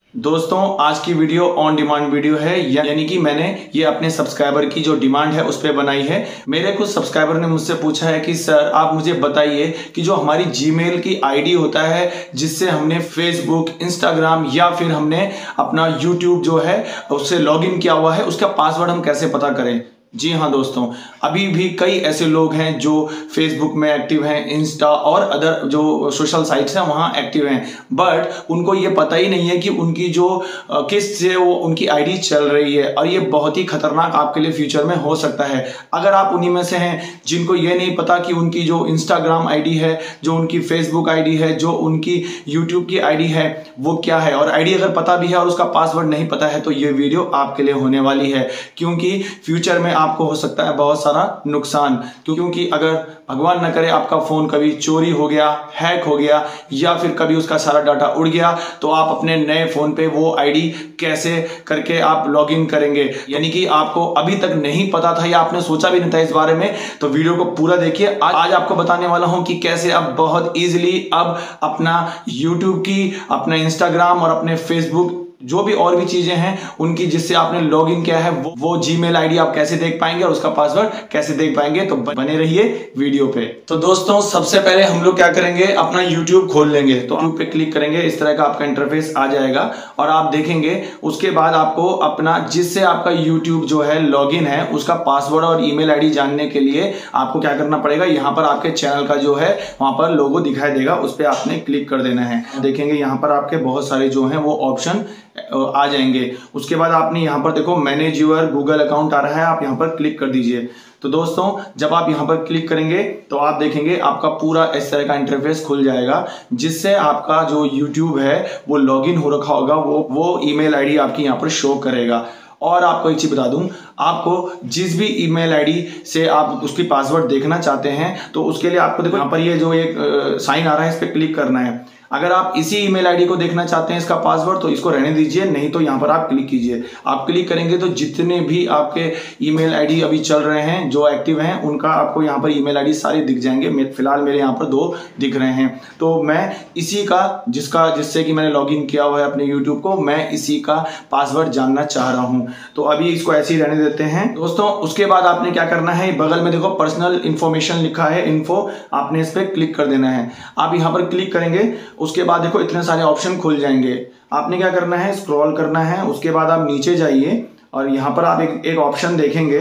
दोस्तों आज की वीडियो ऑन डिमांड वीडियो है, यानी कि मैंने ये अपने सब्सक्राइबर की जो डिमांड है उस पर बनाई है। मेरे कुछ सब्सक्राइबर ने मुझसे पूछा है कि सर आप मुझे बताइए कि जो हमारी जीमेल की आईडी होता है जिससे हमने फेसबुक, इंस्टाग्राम या फिर हमने अपना यूट्यूब जो है उससे लॉगिन किया हुआ है, उसका पासवर्ड हम कैसे पता करें। जी हाँ दोस्तों, अभी भी कई ऐसे लोग हैं जो फेसबुक में एक्टिव हैं, इंस्टा और अदर जो सोशल साइट्स हैं वहाँ एक्टिव हैं, बट उनको ये पता ही नहीं है कि उनकी जो किस से वो उनकी आईडी चल रही है, और ये बहुत ही खतरनाक आपके लिए फ्यूचर में हो सकता है। अगर आप उन्हीं में से हैं जिनको ये नहीं पता कि उनकी जो इंस्टाग्राम आईडी है, जो उनकी फेसबुक आईडी है, जो उनकी यूट्यूब की आईडी है वो क्या है, और आईडी अगर पता भी है और उसका पासवर्ड नहीं पता है, तो ये वीडियो आपके लिए होने वाली है, क्योंकि फ्यूचर में आपको हो सकता है बहुत सारा नुकसान। क्योंकि अगर भगवान न करे आपका फोन कभी चोरी हो गया, हैक हो गया या फिर कभी उसका सारा डाटा उड़ गया, तो आप अपने नए फोन पे वो आईडी कैसे करके आप लॉगिन करेंगे, यानी कि आपको अभी तक नहीं पता था या आपने सोचा भी नहीं था इस बारे में। तो वीडियो को पूरा देखिए। आज आपको बताने वाला हूं कि कैसे आप बहुत इजीली अब अपना यूट्यूब की, अपना इंस्टाग्राम और अपने फेसबुक जो भी और भी चीजें हैं उनकी जिससे आपने लॉगिन किया है वो जीमेल आईडी आप कैसे देख पाएंगे और उसका पासवर्ड कैसे देख पाएंगे। तो बने रहिए वीडियो पे। तो दोस्तों सबसे पहले हम लोग क्या करेंगे, अपना यूट्यूब खोल लेंगे। तो यूट्यूब पे क्लिक करेंगे, इस तरह का आपका इंटरफेस आ जाएगा और आप देखेंगे। उसके बाद आपको अपना जिससे आपका यूट्यूब जो है लॉगिन है उसका पासवर्ड और ईमेल आईडी जानने के लिए आपको क्या करना पड़ेगा, यहाँ पर आपके चैनल का जो है वहां पर लोगो दिखाई देगा, उस पर आपने क्लिक कर देना है। देखेंगे यहाँ पर आपके बहुत सारे जो है वो ऑप्शन आ जाएंगे। उसके बाद आपने यहाँ पर देखो मैनेज योर गूगल अकाउंट आ रहा है, आप यहाँ पर क्लिक कर दीजिए। तो दोस्तों जब आप यहाँ पर क्लिक करेंगे तो आप देखेंगे आपका पूरा इस तरह का इंटरफेस खुल जाएगा, जिससे आपका जो यूट्यूब है वो लॉगिन हो रखा होगा, वो ईमेल आईडी आपकी यहाँ पर शो करेगा। और आपको एक चीज बता दूं, आपको जिस भी ईमेल आईडी से आप उसकी पासवर्ड देखना चाहते हैं तो उसके लिए आपको देखो यहाँ पर ये जो एक साइन आ रहा है इस पर क्लिक करना है। अगर आप इसी ईमेल आईडी को देखना चाहते हैं इसका पासवर्ड तो इसको रहने दीजिए, नहीं तो यहाँ पर आप क्लिक कीजिए। आप क्लिक करेंगे तो जितने भी आपके ईमेल आईडी अभी चल रहे हैं जो एक्टिव हैं उनका आपको यहाँ पर ईमेल आईडी सारे दिख जाएंगे। फिलहाल मेरे यहाँ पर 2 दिख रहे हैं, तो मैं इसी का जिससे कि मैंने लॉगिन किया हुआ है अपने यूट्यूब को, मैं इसी का पासवर्ड जानना चाह रहा हूँ। तो अभी इसको ऐसे ही रहने देते हैं दोस्तों। उसके बाद आपने क्या करना है, बगल में देखो पर्सनल इंफॉर्मेशन लिखा है, इन्फो, आपने इस पर क्लिक कर देना है। आप यहाँ पर क्लिक करेंगे, उसके बाद देखो इतने सारे ऑप्शन खुल जाएंगे। आपने क्या करना है, स्क्रॉल करना है। उसके बाद आप नीचे जाइए और यहाँ पर आप एक ऑप्शन देखेंगे।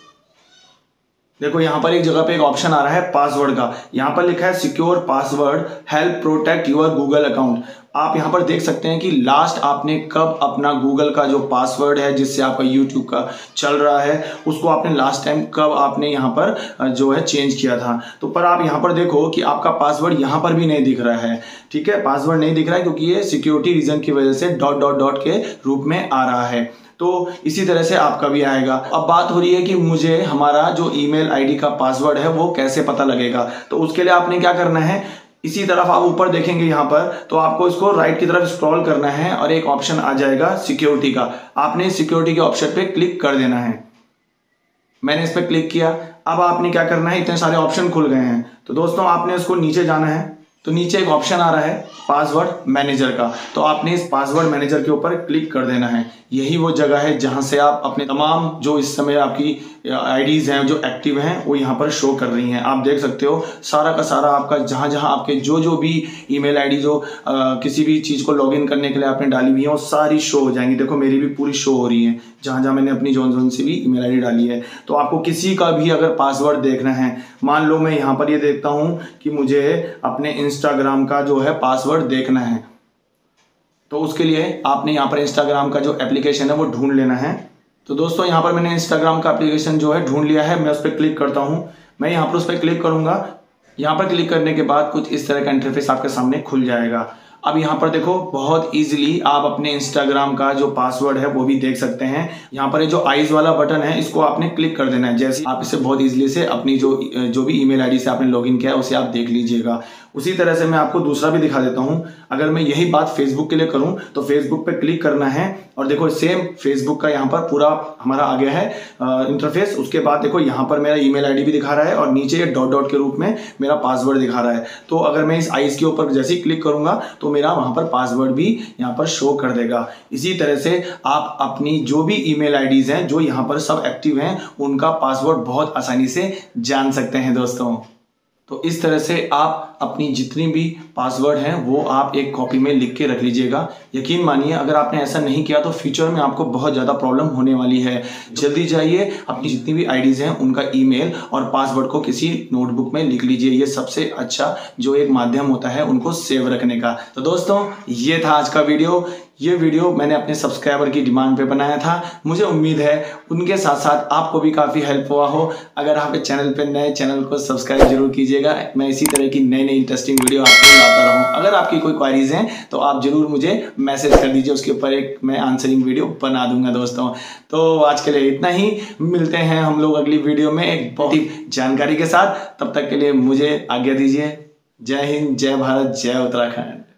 देखो यहाँ पर एक जगह पे एक ऑप्शन आ रहा है पासवर्ड का, यहाँ पर लिखा है secure password help protect your Google account. आप यहाँ पर देख सकते हैं कि लास्ट आपने कब अपना गूगल का जो पासवर्ड है जिससे आपका यूट्यूब का चल रहा है उसको आपने लास्ट टाइम कब आपने यहाँ पर जो है चेंज किया था। तो पर आप यहाँ पर देखो कि आपका पासवर्ड यहाँ पर भी नहीं दिख रहा है। ठीक है, पासवर्ड नहीं दिख रहा है क्योंकि ये सिक्योरिटी रीजन की वजह से डॉट के रूप में आ रहा है। तो इसी तरह से आपका भी आएगा। अब बात हो रही है कि मुझे हमारा जो ईमेल आईडी का पासवर्ड है वो कैसे पता लगेगा। तो उसके लिए आपने क्या करना है, इसी तरफ आप ऊपर देखेंगे यहाँ पर, तो आपको इसको राइट की तरफ स्क्रॉल करना है और एक ऑप्शन आ जाएगा सिक्योरिटी का। आपने सिक्योरिटी के ऑप्शन पे क्लिक कर देना है। मैंने इस पर क्लिक किया। अब आपने क्या करना है, इतने सारे ऑप्शन खुल गए हैं, तो दोस्तों आपने इसको नीचे जाना है। तो नीचे एक ऑप्शन आ रहा है पासवर्ड मैनेजर का, तो आपने इस पासवर्ड मैनेजर के ऊपर क्लिक कर देना है। यही वो जगह है जहां से आप अपने तमाम जो इस समय आपकी आईडीज हैं जो एक्टिव हैं वो यहाँ पर शो कर रही हैं। आप देख सकते हो सारा का सारा आपका जहां जहां आपके जो भी ईमेल आईडी जो किसी भी चीज को लॉगिन करने के लिए आपने डाली हुई है वो सारी शो हो जाएंगी। देखो मेरी भी पूरी शो हो रही है जहां जहां मैंने अपनी जोन से भी ईमेल आईडी डाली है। तो आपको किसी का भी अगर पासवर्ड देखना है, मान लो मैं यहाँ पर ये देखता हूँ कि मुझे अपने इंस्टाग्राम का जो है पासवर्ड देखना है, तो उसके लिए आपने यहाँ पर इंस्टाग्राम का जो एप्लीकेशन है वो ढूंढ लेना है। तो दोस्तों यहाँ पर मैंने इंस्टाग्राम का एप्लीकेशन जो है ढूंढ लिया है। मैं उस पर क्लिक करता हूँ। मैं यहाँ पर उस पर क्लिक करूँगा। यहाँ पर क्लिक करने के बाद कुछ इस तरह का इंटरफेस आपके सामने खुल जाएगा। अब यहाँ पर देखो बहुत इजीली आप अपने इंस्टाग्राम का जो पासवर्ड है वो भी देख सकते हैं। यहाँ पर जो आइज वाला बटन है इसको आपने क्लिक कर देना है। जैसे आप इसे बहुत इजीली से अपनी जो भी ईमेल आईडी से आपने लॉगिन किया है उसे आप देख लीजिएगा। उसी तरह से मैं आपको दूसरा भी दिखा देता हूं। अगर मैं यही बात फेसबुक के लिए करूं तो फेसबुक पे क्लिक करना है और देखो सेम फेसबुक का यहाँ पर पूरा हमारा आ गया है इंटरफेस। उसके बाद देखो यहाँ पर मेरा ईमेल आईडी भी दिखा रहा है और नीचे ये डॉट के रूप में मेरा पासवर्ड दिखा रहा है। तो अगर मैं इस आइस के ऊपर जैसे ही क्लिक करूंगा तो मेरा वहां पर पासवर्ड भी यहाँ पर शो कर देगा। इसी तरह से आप अपनी जो भी ईमेल आईडीज हैं जो यहाँ पर सब एक्टिव हैं उनका पासवर्ड बहुत आसानी से जान सकते हैं दोस्तों। तो इस तरह से आप अपनी जितनी भी पासवर्ड हैं वो आप एक कॉपी में लिख के रख लीजिएगा। यकीन मानिए अगर आपने ऐसा नहीं किया तो फ्यूचर में आपको बहुत ज़्यादा प्रॉब्लम होने वाली है। जल्दी जाइए अपनी जितनी भी आईडीज़ हैं उनका ईमेल और पासवर्ड को किसी नोटबुक में लिख लीजिए। ये सबसे अच्छा जो एक माध्यम होता है उनको सेव रखने का। तो दोस्तों ये था आज का वीडियो। ये वीडियो मैंने अपने सब्सक्राइबर की डिमांड पे बनाया था। मुझे उम्मीद है उनके साथ साथ आपको भी काफ़ी हेल्प हुआ हो। अगर आप इस चैनल पे नए, चैनल को सब्सक्राइब जरूर कीजिएगा। मैं इसी तरह की नई नई इंटरेस्टिंग वीडियो आपको लाता रहूँ। अगर आपकी कोई क्वारीज हैं तो आप जरूर मुझे मैसेज कर दीजिए, उसके ऊपर एक मैं आंसरिंग वीडियो बना दूंगा दोस्तों। तो आज के लिए इतना ही, मिलते हैं हम लोग अगली वीडियो में एक बहुत ही जानकारी के साथ। तब तक के लिए मुझे आज्ञा दीजिए। जय हिंद, जय भारत, जय उत्तराखंड।